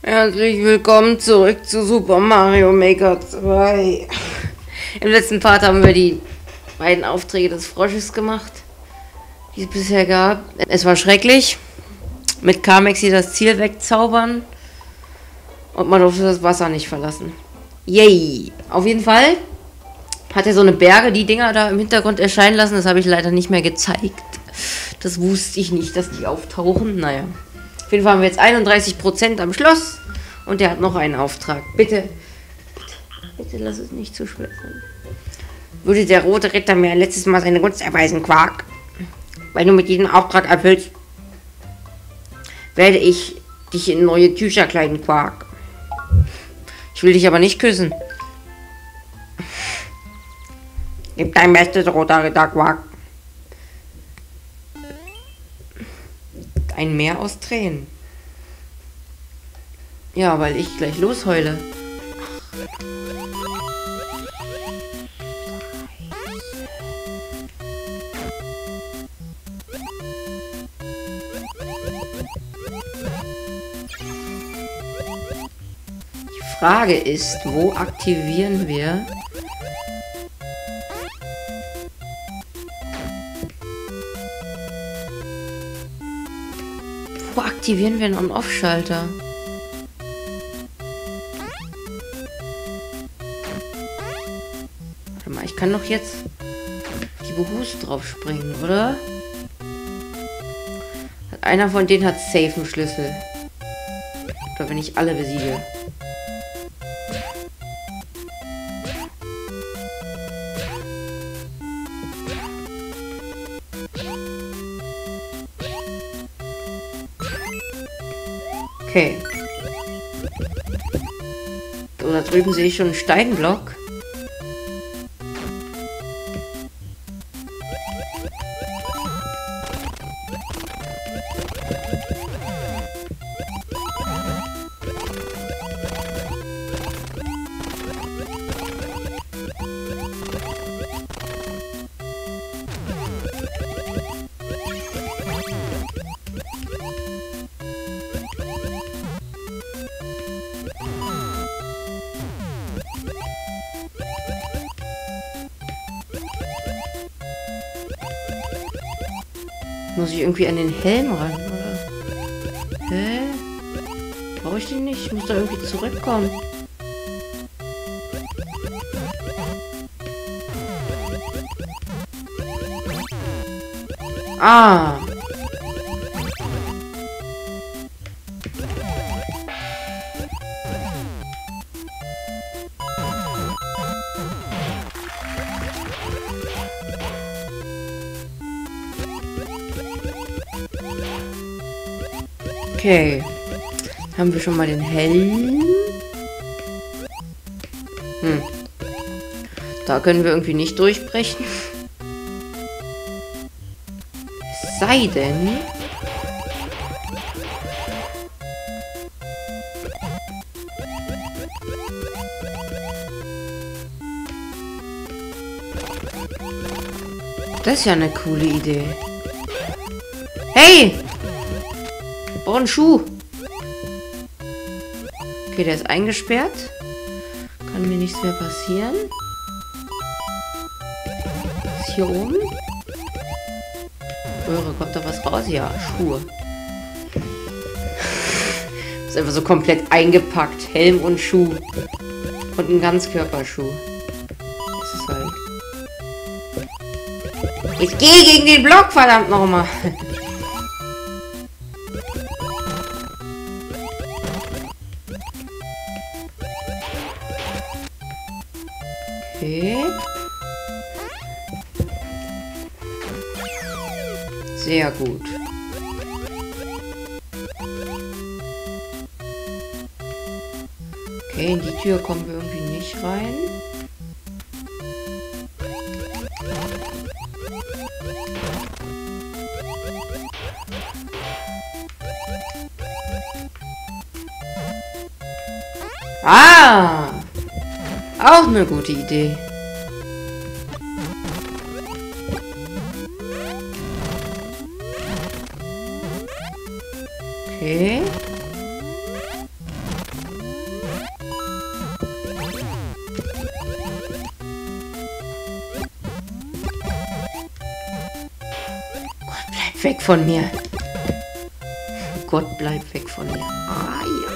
Herzlich willkommen zurück zu Super Mario Maker 2. Im letzten Part haben wir die beiden Aufträge des Frosches gemacht, die es bisher gab. Es war schrecklich. Mit Kamexi das Ziel wegzaubern. Und man durfte das Wasser nicht verlassen. Yay! Auf jeden Fall hat er so eine Berge, die Dinger da im Hintergrund erscheinen lassen. Das habe ich leider nicht mehr gezeigt. Das wusste ich nicht, dass die auftauchen. Naja. Auf jeden Fall haben wir jetzt 31% am Schloss. Und der hat noch einen Auftrag. Bitte, bitte lass es nicht zu schwer sein. Würde der rote Ritter mir letztes Mal seine Gunst erweisen, Quark? Weil du mit diesem Auftrag erfüllst, werde ich dich in neue Tücher kleiden, Quark. Ich will dich aber nicht küssen. Gib dein Bestes, roter Ritter, Quark. Ein Meer aus Tränen. Ja, weil ich gleich losheule. Die Frage ist, wo aktivieren wir einen On-Off-Schalter? Warte mal, ich kann doch jetzt die Behus drauf springen, oder? Einer von denen hat safe einen Schlüssel. Oder wenn ich alle besiege. Okay. So, da drüben sehe ich schon einen Steinblock. Muss ich irgendwie an den Helm ran, oder? Hä? Brauche ich den nicht? Ich muss da irgendwie zurückkommen. Ah! Okay. Haben wir schon mal den Helm? Da können wir irgendwie nicht durchbrechen. Es sei denn... Das ist ja eine coole Idee. Hey! Oh, ein Schuh. Okay, der ist eingesperrt. Kann mir nichts mehr passieren. Was ist hier oben? Röhre, kommt da was raus? Ja, Schuhe. Ist einfach so komplett eingepackt. Helm und Schuh. Und ein Ganzkörperschuh. Das ist halt. Jetzt geh gegen den Block, verdammt nochmal. Okay. Sehr gut. Okay, in die Tür kommen wir irgendwie nicht rein. Ah! Auch eine gute Idee. Okay. weg von mir. Gott, bleib weg von mir. Ah, ja.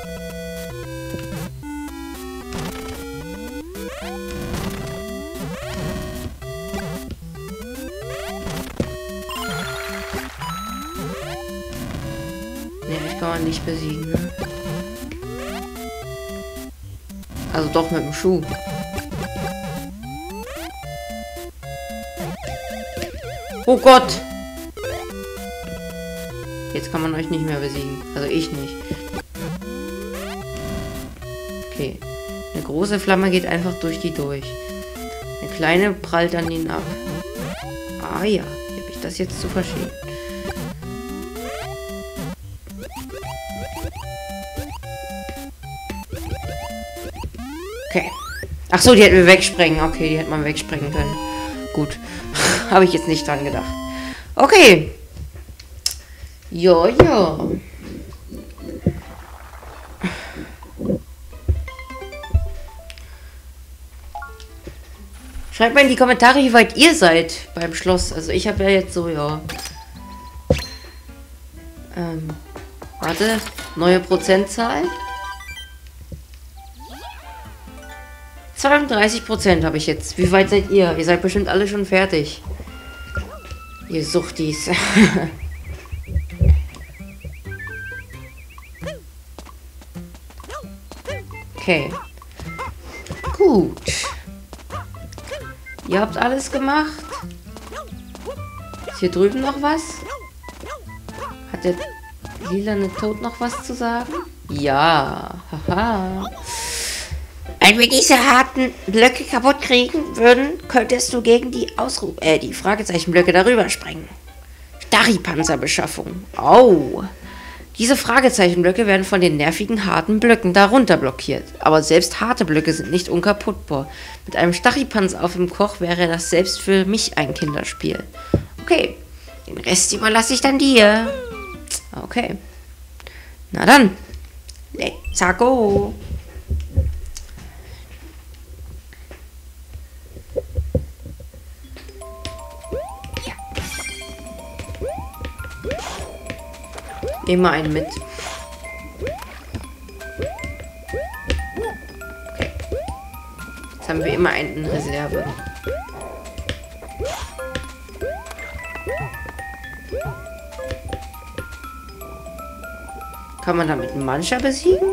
Ne, ich kann man nicht besiegen, ne? Also doch mit dem Schuh. Oh Gott! Jetzt kann man euch nicht mehr besiegen. Also ich nicht. Okay. Eine große Flamme geht einfach durch die durch. Eine kleine prallt an ihn ab. Ah ja, wie habe ich das jetzt zu verstehen? Okay. Ach so, die hätten wir wegsprengen. Okay, die hätte man wegsprengen können. Gut. Habe ich jetzt nicht dran gedacht. Okay. Ja, ja. Schreibt mal in die Kommentare, wie weit ihr seid beim Schloss. Also ich habe ja jetzt so, ja. Warte. Neue Prozentzahl. 32% habe ich jetzt. Wie weit seid ihr? Ihr seid bestimmt alle schon fertig. Ihr Suchtis. Okay. Gut. Ihr habt alles gemacht. Ist hier drüben noch was? Hat der lilane Tod noch was zu sagen? Ja. Haha. Wenn wir diese harten Blöcke kaputt kriegen würden, könntest du gegen die die Fragezeichenblöcke darüber sprengen. Stachypanzerbeschaffung. Oh. Diese Fragezeichenblöcke werden von den nervigen harten Blöcken darunter blockiert. Aber selbst harte Blöcke sind nicht unkaputtbar. Mit einem Stachypanzer auf dem Koch wäre das selbst für mich ein Kinderspiel. Okay. Den Rest überlasse ich dann dir. Okay. Na dann. Let's go. Immer einen mit. Okay. Jetzt haben wir immer einen in Reserve. Kann man damit einen Mancher besiegen?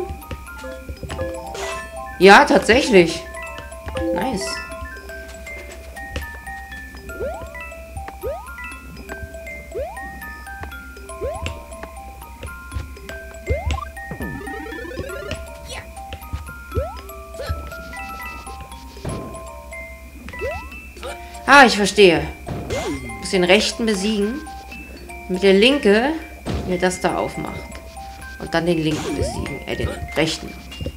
Ja, tatsächlich. Nice. Ah, ich verstehe. Ich muss den rechten besiegen. Mit der linke mir das da aufmacht. Und dann den linken besiegen. Den rechten.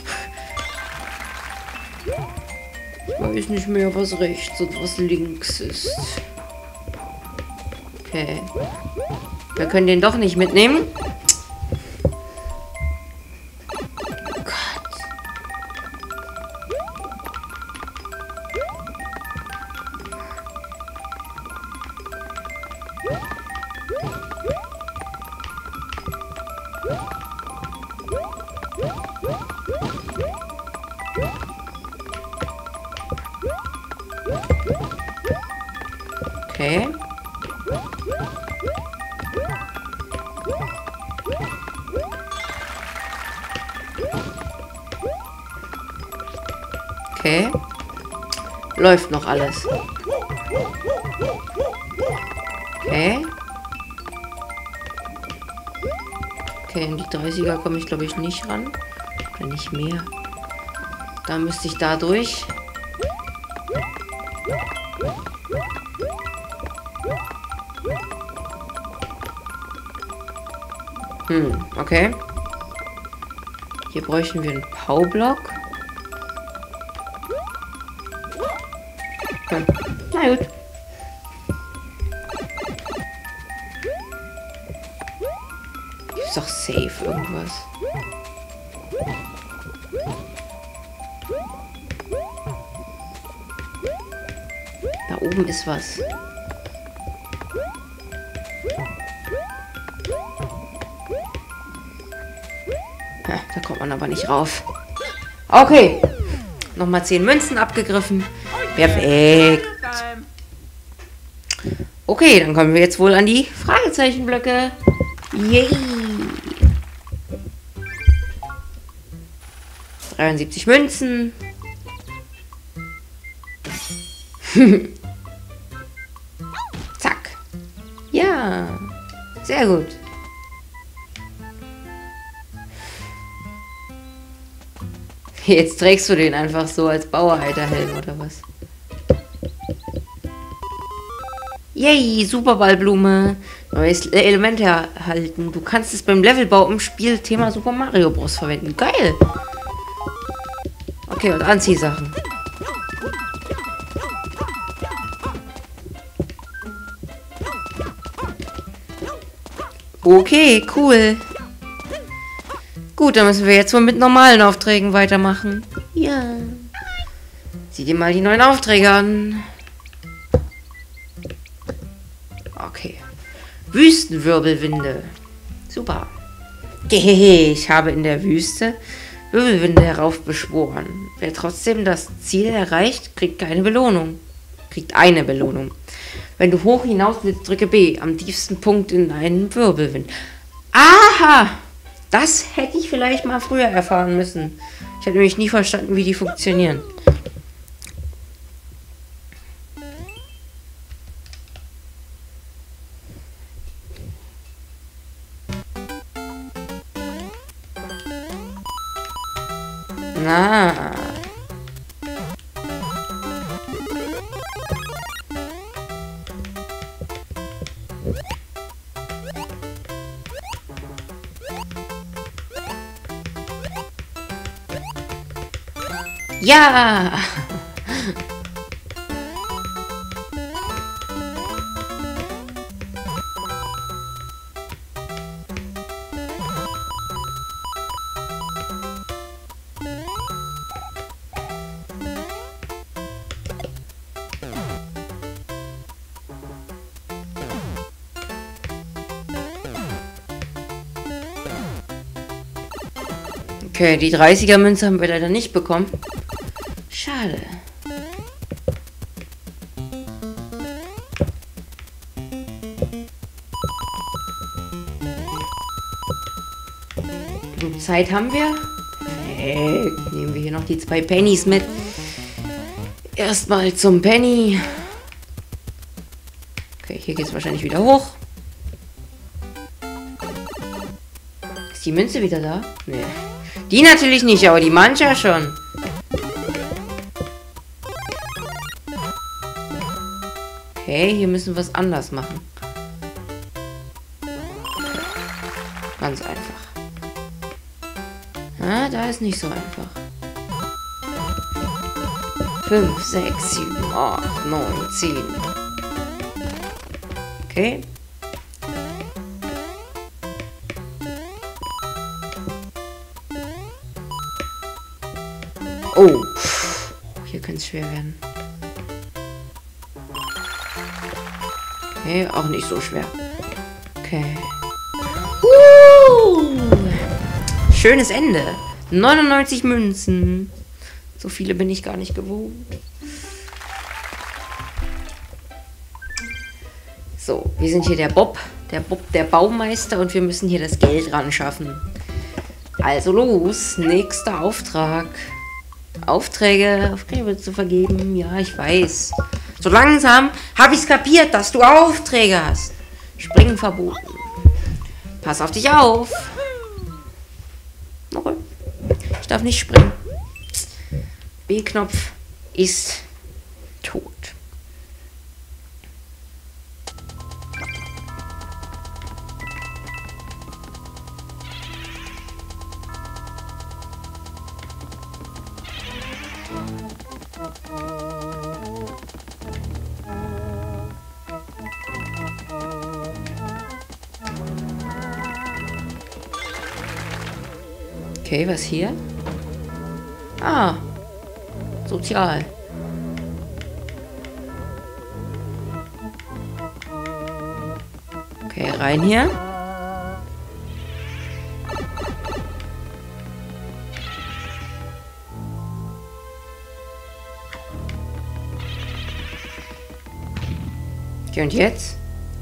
Ich weiß nicht mehr, was rechts und was links ist. Okay. Wir können den doch nicht mitnehmen. Okay. Okay. Läuft noch alles. Okay. Okay, in die 30er komme ich, glaube ich, nicht ran. Oder nicht mehr. Da müsste ich da durch. Okay. Hier bräuchten wir einen Powerblock. Okay. Na gut. Ist doch safe irgendwas. Da oben ist was. Da kommt man aber nicht rauf. Okay. Nochmal 10 Münzen abgegriffen. Perfekt. Okay, dann kommen wir jetzt wohl an die Fragezeichenblöcke. Yay. 73 Münzen. Zack. Ja. Sehr gut. Jetzt trägst du den einfach so als Bauarbeiterhelm oder was? Yay, Superballblume. Neues Element erhalten. Du kannst es beim Levelbau im Spiel Thema Super Mario Bros. Verwenden. Geil. Okay, und Anziehsachen. Okay, cool. Gut, dann müssen wir jetzt wohl mit normalen Aufträgen weitermachen. Ja. Sieh dir mal die neuen Aufträge an. Okay. Wüstenwirbelwinde. Super. Hehehe, ich habe in der Wüste Wirbelwinde heraufbeschworen. Wer trotzdem das Ziel erreicht, kriegt keine Belohnung. Kriegt eine Belohnung. Wenn du hoch hinaus willst, drücke B. Am tiefsten Punkt in einen Wirbelwind. Aha! Das hätte ich vielleicht mal früher erfahren müssen. Ich habe nämlich nie verstanden, wie die funktionieren. Na. Ja. Okay, die 30er Münze haben wir leider nicht bekommen. Schade. Genug Zeit haben wir. Perfekt. Nehmen wir hier noch die 2 Pennies mit. Erstmal zum Penny. Okay, hier geht es wahrscheinlich wieder hoch. Ist die Münze wieder da? Nee. Die natürlich nicht, aber die mancher schon. Okay, hier müssen wir es anders machen. Ganz einfach. Ah, da ist nicht so einfach. 5, 6, 7, 8, 9, 10. Okay. Oh. Hier könnte es schwer werden. Okay, auch nicht so schwer. Okay. Schönes Ende. 99 Münzen. So viele bin ich gar nicht gewohnt. So, wir sind hier der Bob, der Baumeister, und wir müssen hier das Geld ran schaffen. Also los, nächster Auftrag. Aufträge wird zu vergeben. Ja, ich weiß. So langsam habe ich es kapiert, dass du Aufträge hast. Springen verboten. Pass auf dich auf. Okay. Ich darf nicht springen. B-Knopf ist tot. Okay, was hier? Ah, sozial. Okay, rein hier. Okay, und jetzt?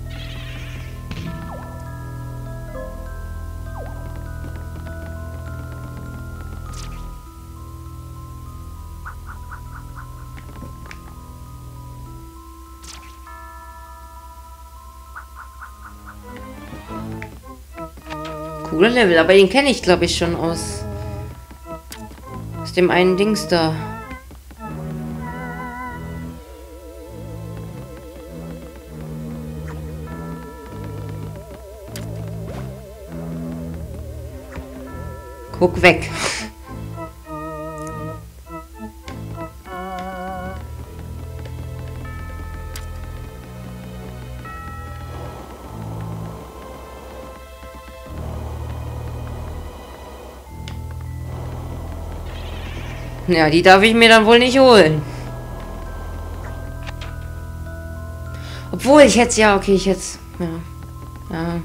Cooler Level, aber den kenne ich, glaube ich, schon aus dem einen Dings da. Guck weg. Ja, die darf ich mir dann wohl nicht holen. Obwohl, ich hätte ja, okay, ich hätte ja. Ja.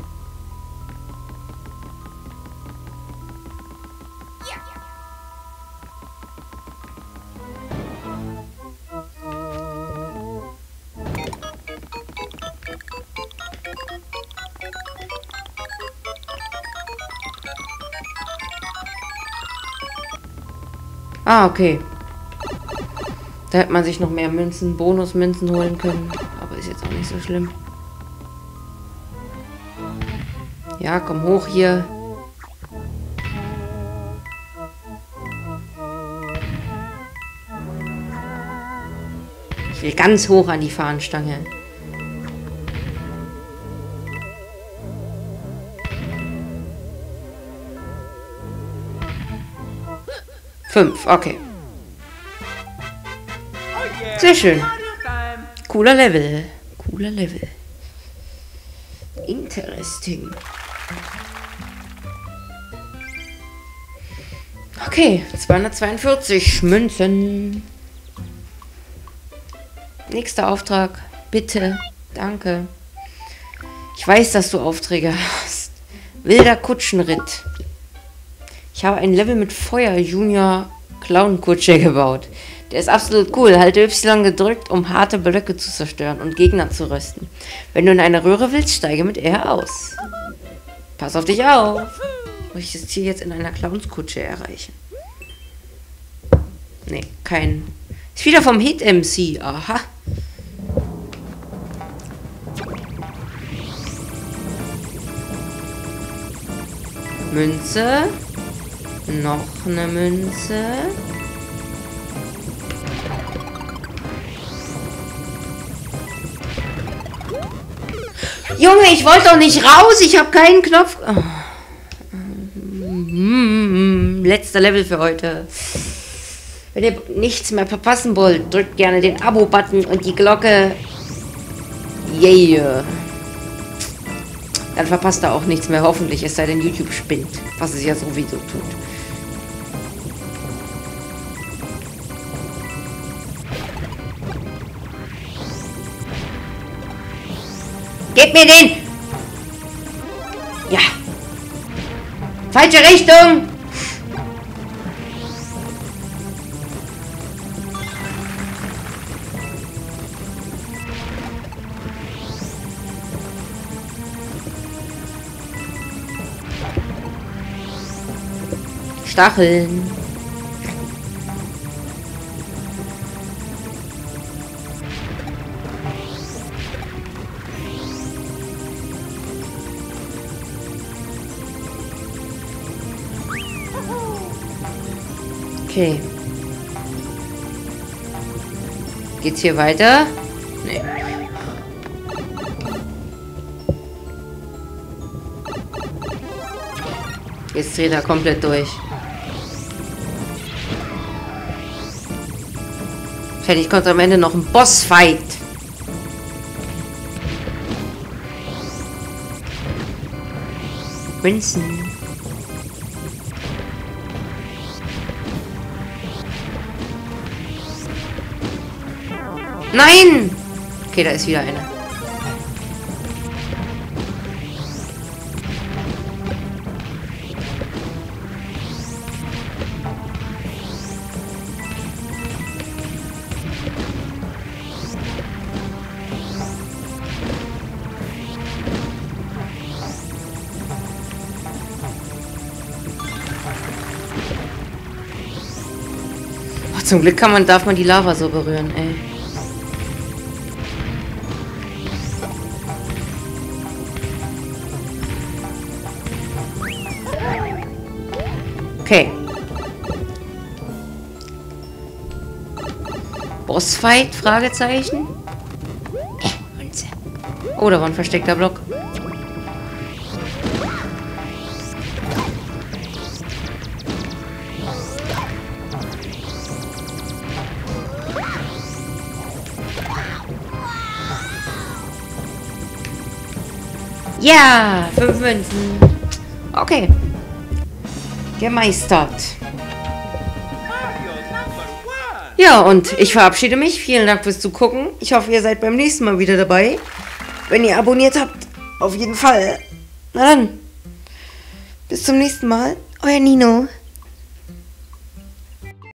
Ah, okay. Da hätte man sich noch mehr Münzen, Bonusmünzen holen können. Aber ist jetzt auch nicht so schlimm. Ja, komm hoch hier. Ich will ganz hoch an die Fahnenstange. Fünf, okay. Sehr schön. Cooler Level. Cooler Level. Interesting. Okay, 242 Münzen. Nächster Auftrag. Bitte. Danke. Ich weiß, dass du Aufträge hast. Wilder Kutschenritt. Ich habe ein Level mit Feuer Junior Clown Kutsche gebaut. Der ist absolut cool. Halte Y gedrückt, um harte Blöcke zu zerstören und Gegner zu rösten. Wenn du in eine Röhre willst, steige mit R aus. Pass auf dich auf. Muss ich das Ziel jetzt in einer Clownskutsche erreichen? Nee, kein... Ist wieder vom Hit MC. Aha. Münze. Noch eine Münze. Junge, ich wollte doch nicht raus. Ich habe keinen Knopf. Oh. Letzter Level für heute. Wenn ihr nichts mehr verpassen wollt, drückt gerne den Abo-Button und die Glocke. Yeah. Dann verpasst ihr auch nichts mehr, hoffentlich, es sei denn YouTube spinnt, was es ja sowieso tut. Gebt mir den! Ja. Falsche Richtung! Stacheln. Okay. Geht's hier weiter? Nee. Jetzt dreht er komplett durch. Fertig, kommt am Ende noch ein Bossfight. Münzen. Nein! Okay, da ist wieder einer. Ach, zum Glück darf man die Lava so berühren, ey. Okay. Bossfight? Fragezeichen? Oh, da war ein versteckter Block. Ja, 5 Münzen. Okay. Gemeistert. Ja, und ich verabschiede mich. Vielen Dank fürs Zugucken. Ich hoffe, ihr seid beim nächsten Mal wieder dabei. Wenn ihr abonniert habt, auf jeden Fall. Na dann, bis zum nächsten Mal. Euer Nino.